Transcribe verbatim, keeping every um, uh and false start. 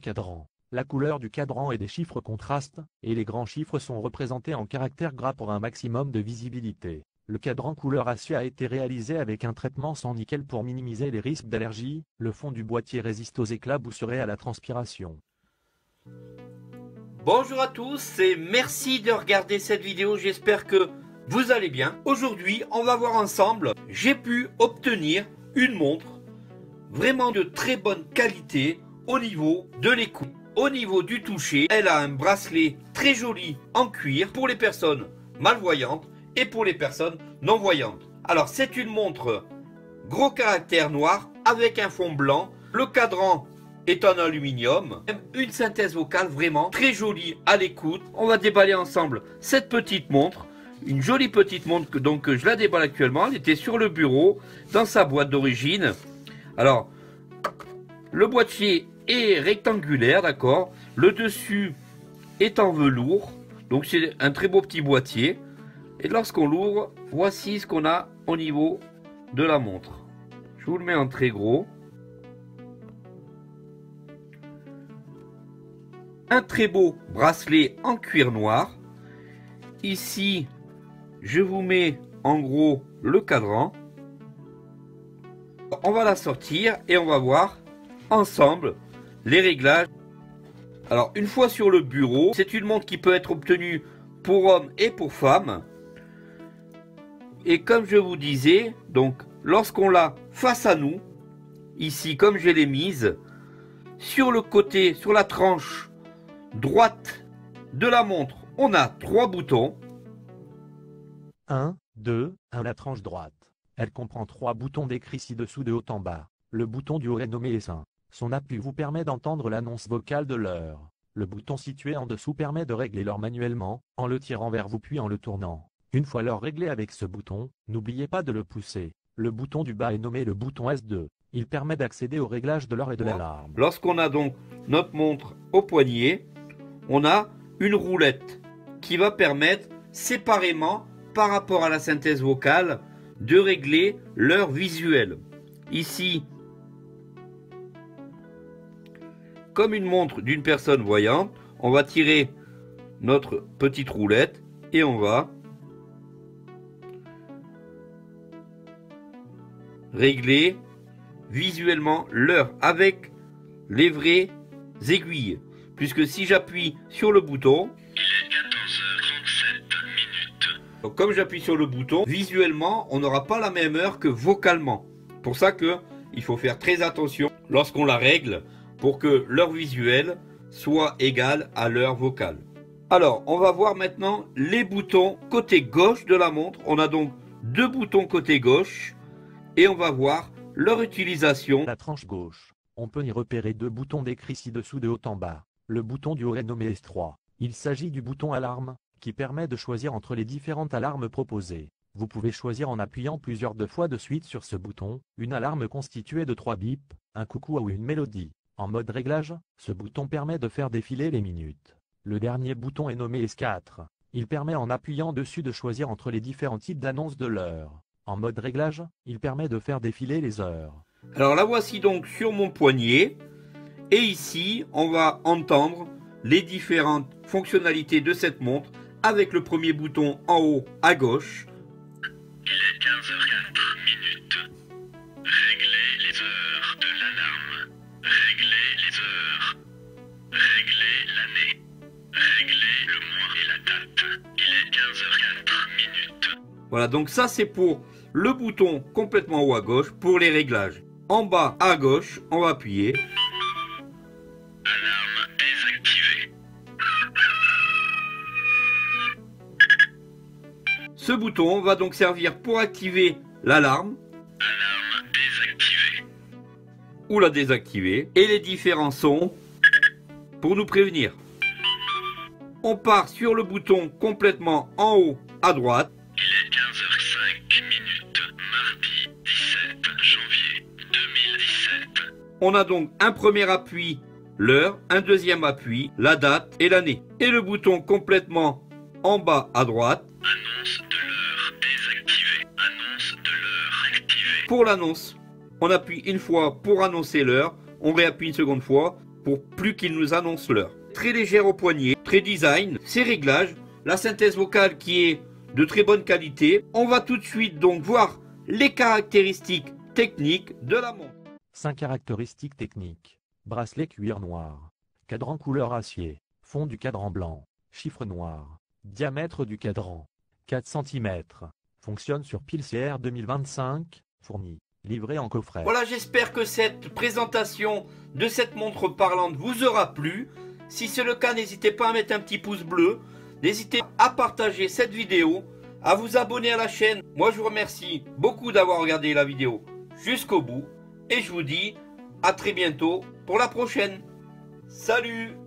cadran. La couleur du cadran et des chiffres contrastent, et les grands chiffres sont représentés en caractères gras pour un maximum de visibilité. Le cadran couleur acier a été réalisé avec un traitement sans nickel pour minimiser les risques d'allergie. Le fond du boîtier résiste aux éclaboussures et à la transpiration. Bonjour à tous et merci de regarder cette vidéo, j'espère que vous allez bien. Aujourd'hui, on va voir ensemble, j'ai pu obtenir une montre vraiment de très bonne qualité au niveau de l'écoute. Au niveau du toucher, elle a un bracelet très joli en cuir pour les personnes malvoyantes et pour les personnes non-voyantes. Alors c'est une montre gros caractère noir avec un fond blanc. Le cadran est en aluminium. Une synthèse vocale vraiment très jolie à l'écoute. On va déballer ensemble cette petite montre. Une jolie petite montre que donc je la déballe actuellement. Elle était sur le bureau dans sa boîte d'origine. Alors le boîtier est rectangulaire, d'accord. Le dessus est en velours. Donc c'est un très beau petit boîtier. Et lorsqu'on l'ouvre, voici ce qu'on a au niveau de la montre. Je vous le mets en très gros. Un très beau bracelet en cuir noir. Ici, je vous mets en gros le cadran. On va la sortir et on va voir ensemble les réglages. Alors, une fois sur le bureau, c'est une montre qui peut être obtenue pour hommes et pour femmes. Et comme je vous disais, donc lorsqu'on l'a face à nous, ici comme je l'ai mise, sur le côté, sur la tranche droite de la montre, on a trois boutons. un, deux, un. La tranche droite. Elle comprend trois boutons décrits ci-dessous de haut en bas. Le bouton du haut est nommé S un. Son appui vous permet d'entendre l'annonce vocale de l'heure. Le bouton situé en dessous permet de régler l'heure manuellement, en le tirant vers vous puis en le tournant. Une fois l'heure réglée avec ce bouton, n'oubliez pas de le pousser. Le bouton du bas est nommé le bouton S deux. Il permet d'accéder au réglage de l'heure et de l'alarme. Lorsqu'on a donc notre montre au poignet, on a une roulette qui va permettre séparément, par rapport à la synthèse vocale, de régler l'heure visuelle. Ici, comme une montre d'une personne voyante, on va tirer notre petite roulette et on va régler visuellement l'heure avec les vraies aiguilles. Puisque si j'appuie sur le bouton, il est quatorze heures trente-sept minutes. Donc comme j'appuie sur le bouton, visuellement, on n'aura pas la même heure que vocalement. Pour ça que il faut faire très attention lorsqu'on la règle pour que l'heure visuelle soit égale à l'heure vocale. Alors, on va voir maintenant les boutons côté gauche de la montre. On a donc deux boutons côté gauche et on va voir leur utilisation. La tranche gauche. On peut y repérer deux boutons décrits ci-dessous de haut en bas. Le bouton du haut est nommé S trois. Il s'agit du bouton alarme, qui permet de choisir entre les différentes alarmes proposées. Vous pouvez choisir en appuyant plusieurs de fois de suite sur ce bouton, une alarme constituée de trois bips, un coucou ou une mélodie. En mode réglage, ce bouton permet de faire défiler les minutes. Le dernier bouton est nommé S quatre. Il permet en appuyant dessus de choisir entre les différents types d'annonces de l'heure. En mode réglage, il permet de faire défiler les heures. Alors la voici donc sur mon poignet. Et ici, on va entendre les différentes fonctionnalités de cette montre avec le premier bouton en haut à gauche. Il est quinze heures quatre minutes. Réglez les heures de l'alarme. Réglez les heures. Réglez l'année. Réglez le mois et la date. Il est quinze heures quatre minutes. Voilà, donc ça c'est pour le bouton complètement haut à gauche pour les réglages. En bas à gauche, on va appuyer. Alarme désactivée. Ce bouton va donc servir pour activer l'alarme. Alarme désactivée. Ou la désactiver. Et les différents sons pour nous prévenir. On part sur le bouton complètement en haut à droite. Il est quinze heures cinq minutes, mardi dix-sept janvier deux mille dix-sept. On a donc un premier appui, l'heure, un deuxième appui, la date et l'année. Et le bouton complètement en bas à droite. Annonce de l'heure désactivée. Annonce de l'heure activée. Pour l'annonce, on appuie une fois pour annoncer l'heure. On réappuie une seconde fois pour plus qu'ils nous annoncent l'heure. Très légère au poignet, très design, ses réglages, la synthèse vocale qui est de très bonne qualité. On va tout de suite donc voir les caractéristiques techniques de la montre. cinq caractéristiques techniques. Bracelet cuir noir. Cadran couleur acier. Fond du cadran blanc. Chiffre noir. Diamètre du cadran. quatre centimètres. Fonctionne sur pile C R deux mille vingt-cinq. Fourni. Livré en coffret. Voilà, j'espère que cette présentation de cette montre parlante vous aura plu. Si c'est le cas, n'hésitez pas à mettre un petit pouce bleu. N'hésitez pas à partager cette vidéo, à vous abonner à la chaîne. Moi, je vous remercie beaucoup d'avoir regardé la vidéo jusqu'au bout. Et je vous dis à très bientôt pour la prochaine. Salut!